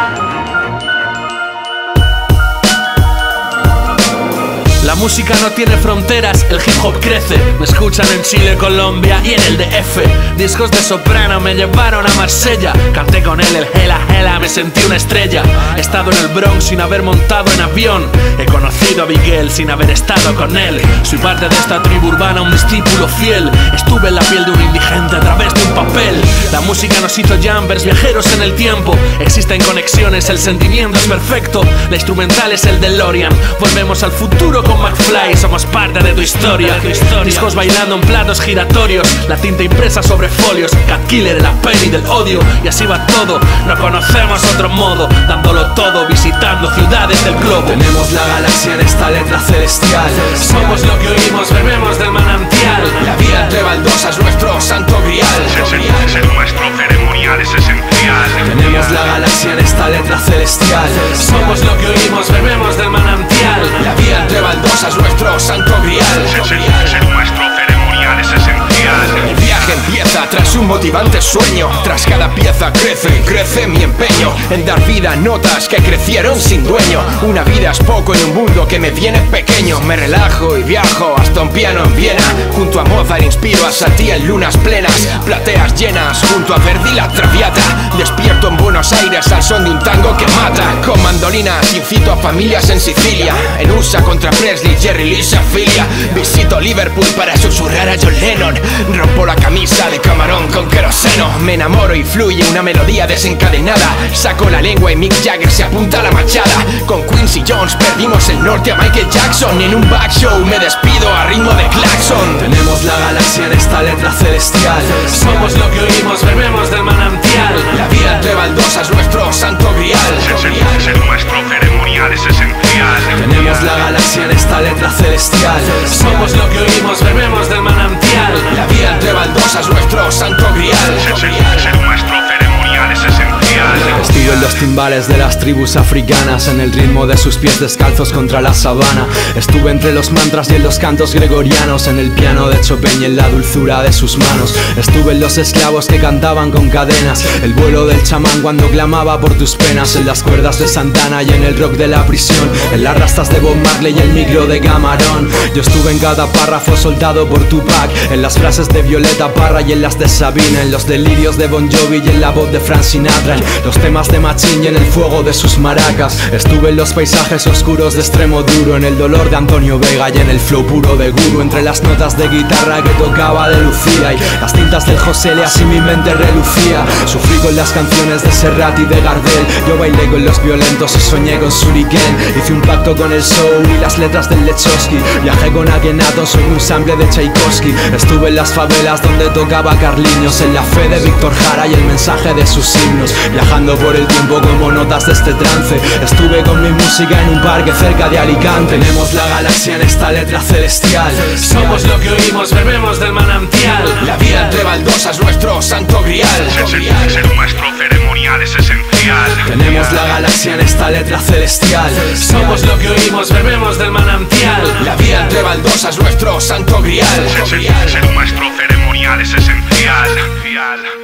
La música no tiene fronteras, el hip hop crece. Me escuchan en Chile, Colombia y en el DF. Discos de soprano me llevaron a Marsella. Canté con él el Hela Hela, me sentí una estrella. He estado en el Bronx sin haber montado en avión. He conocido a Miguel sin haber estado con él. Soy parte de esta tribu urbana, un discípulo fiel. Estuve en la piel de un indigente a través de un papel. La música nos hizo jumpers, viajeros en el tiempo. Existen conexiones, el sentimiento es perfecto. La instrumental es el DeLorean. Volvemos al futuro con McFly, somos parte de tu historia. Discos bailando en platos giratorios, la tinta impresa sobre folios, Cat Killer en la peli del odio. Y así va todo, no conocemos otro modo, dándolo todo, visitando ciudades del globo. Tenemos la galaxia en esta letra celestial. Somos lo que oímos, bebemos del manantial. La vida entre baldosas, nuestro santo grial. Ser nuestro ceremonial es esencial. Tenemos la galaxia en esta letra celestial. Somos lo que oímos, bebemos del manantial. La vida entre baldosas, nuestro santo grial. Ser nuestro ceremonial es esencial. El viaje empieza tras un motivante sueño. Tras cada pieza crece mi empeño en dar vida a notas que crecieron sin dueño. Una vida es poco en un mundo que me viene pequeño. Me relajo y viajo hasta un piano en Viena. Junto a Mozart inspiro a Satie en lunas plenas. Plateas llenas junto a Verdi la Traviata. Despierto en Buenos Aires al son de un tango que mata. Con mandolinas incito a familias en Sicilia. En USA contra Presley, Jerry Lee se afilia. Visito Liverpool para susurrar a John Lennon. Rompo la camisa de camarón con queroseno. Me enamoro y fluye una melodía desencadenada. Saco la lengua y Mick Jagger se apunta a la machada. Con Quincy Jones perdimos el norte a Michael Jackson. En un back show me despido a ritmo de claxon. Tenemos la galaxia en esta letra celestial. Somos lo que oímos, bebemos del manantial. La vida entre baldosas, nuestro santo grial. Ser nuestro ceremonial es esencial. Tenemos la galaxia en esta letra celestial. Somos lo que oímos, bebemos del manantial. La vida entre baldosas, nuestro santo grial. Ser nuestro ceremonial es esencial. Vestido en los timbales de las tribus africanas, en el ritmo de sus pies descalzos contra la sabana. Estuve entre los mantras y en los cantos gregorianos, en el piano de Chopin y en la dulzura de sus manos. Estuve en los esclavos que cantaban con cadenas, el vuelo del chamán cuando clamaba por tus penas, en las cuerdas de Santana y en el rock de la prisión, en las rastas de Bob Marley y el micro de Camarón. Yo estuve en cada párrafo soldado por Tupac, en las frases de Violeta Parra y en las de Sabina, en los delirios de Bon Jovi y en la voz de Frank Sinatra, en los temas de Machín y en el fuego de sus maracas. Estuve en los paisajes oscuros de Extremo Duro, en el dolor de Antonio Vega y en el flow puro de Guru, entre las notas de guitarra que tocaba de Lucía y las tintas del José Le, así mi mente relucía. Sufrí con las canciones de Serrat y de Gardel, yo bailé con los violentos y soñé con Shuriken. Hice un pacto con el soul y las letras del Lechowski, viajé con Akhenaton sobre un sample de Tchaikovsky. Estuve en las favelas donde tocaba Carliños, en la fe de Víctor Jara y el mensaje de sus himnos, viajando por el tiempo como notas de este trance. Estuve con mi música en un parque cerca de Alicante. Tenemos la galaxia en esta letra celestial. Somos lo que oímos, bebemos del manantial. La vida entre baldosas, nuestro santo grial. Ser nuestro ceremonial es esencial. Tenemos la galaxia en esta letra celestial. Somos lo que oímos, bebemos del manantial. La vida entre baldosas, nuestro santo grial. Ser nuestro ceremonial es esencial.